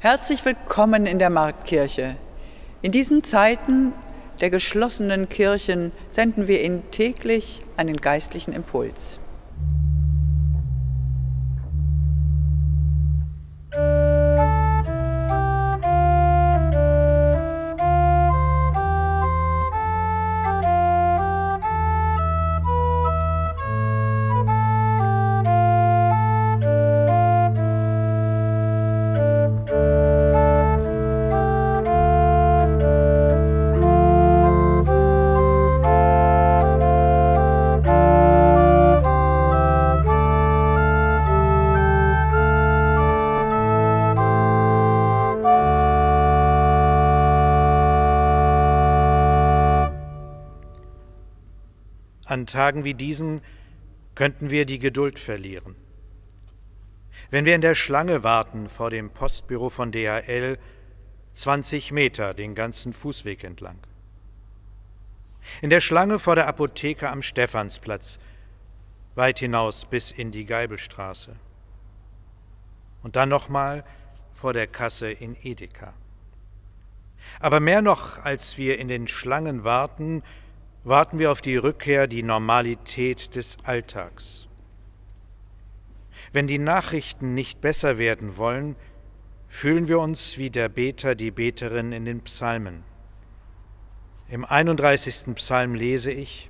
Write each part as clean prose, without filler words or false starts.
Herzlich willkommen in der Marktkirche. In diesen Zeiten der geschlossenen Kirchen senden wir Ihnen täglich einen geistlichen Impuls. An Tagen wie diesen könnten wir die Geduld verlieren. Wenn wir in der Schlange warten vor dem Postbüro von DHL, 20 Meter den ganzen Fußweg entlang. In der Schlange vor der Apotheke am Stephansplatz, weit hinaus bis in die Geibelstraße. Und dann nochmal vor der Kasse in Edeka. Aber mehr noch, als wir in den Schlangen warten wir auf die Rückkehr, die Normalität des Alltags. Wenn die Nachrichten nicht besser werden wollen, fühlen wir uns wie der Beter, die Beterin in den Psalmen. Im 31. Psalm lese ich: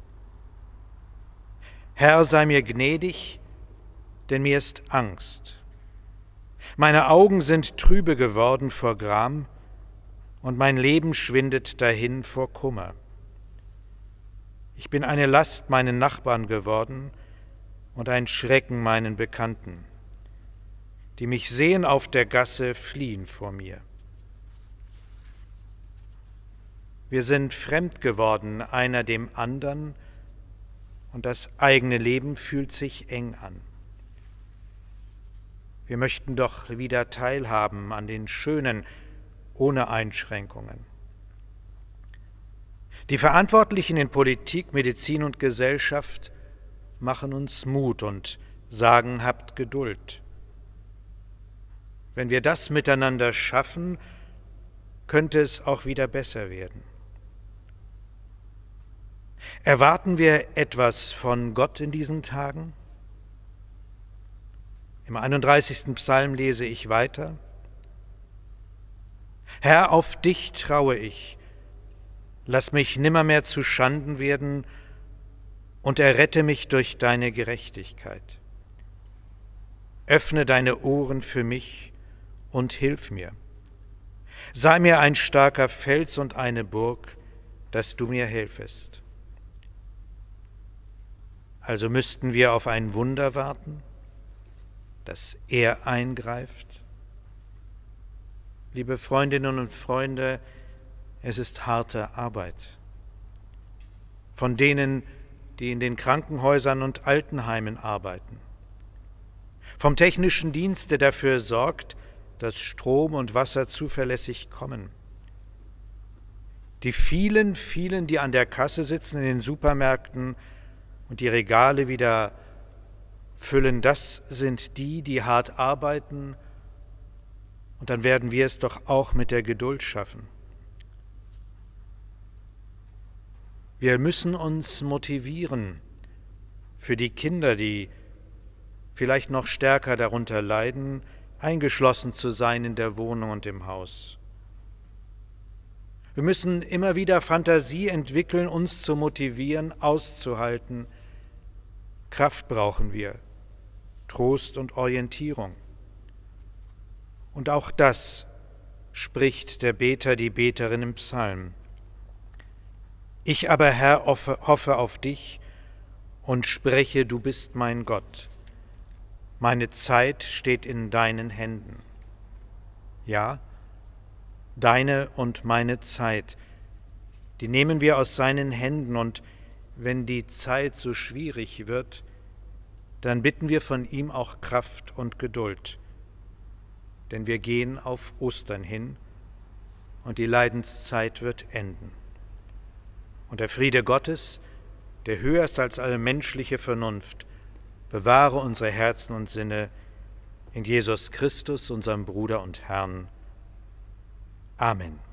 Herr, sei mir gnädig, denn mir ist Angst. Meine Augen sind trübe geworden vor Gram, und mein Leben schwindet dahin vor Kummer. Ich bin eine Last meinen Nachbarn geworden und ein Schrecken meinen Bekannten. Die mich sehen auf der Gasse, fliehen vor mir. Wir sind fremd geworden, einer dem andern, und das eigene Leben fühlt sich eng an. Wir möchten doch wieder teilhaben an den Schönen, ohne Einschränkungen. Die Verantwortlichen in Politik, Medizin und Gesellschaft machen uns Mut und sagen, habt Geduld. Wenn wir das miteinander schaffen, könnte es auch wieder besser werden. Erwarten wir etwas von Gott in diesen Tagen? Im 31. Psalm lese ich weiter: Herr, auf dich traue ich. Lass mich nimmermehr zu Schanden werden und errette mich durch deine Gerechtigkeit. Öffne deine Ohren für mich und hilf mir. Sei mir ein starker Fels und eine Burg, dass du mir helfest. Also müssten wir auf ein Wunder warten, dass er eingreift? Liebe Freundinnen und Freunde, es ist harte Arbeit. Von denen, die in den Krankenhäusern und Altenheimen arbeiten. Vom technischen Dienst, der dafür sorgt, dass Strom und Wasser zuverlässig kommen. Die vielen, die an der Kasse sitzen in den Supermärkten und die Regale wieder füllen, das sind die, die hart arbeiten, und dann werden wir es doch auch mit der Geduld schaffen. Wir müssen uns motivieren für die Kinder, die vielleicht noch stärker darunter leiden, eingeschlossen zu sein in der Wohnung und im Haus. Wir müssen immer wieder Fantasie entwickeln, uns zu motivieren, auszuhalten. Kraft brauchen wir, Trost und Orientierung. Und auch das spricht der Beter, die Beterin im Psalm. Ich aber, Herr, hoffe auf dich und spreche, du bist mein Gott. Meine Zeit steht in deinen Händen. Ja, deine und meine Zeit, die nehmen wir aus seinen Händen, und wenn die Zeit so schwierig wird, dann bitten wir von ihm auch Kraft und Geduld. Denn wir gehen auf Ostern hin und die Leidenszeit wird enden. Und der Friede Gottes, der höher ist als alle menschliche Vernunft, bewahre unsere Herzen und Sinne In Jesus Christus, unserem Bruder und Herrn. Amen.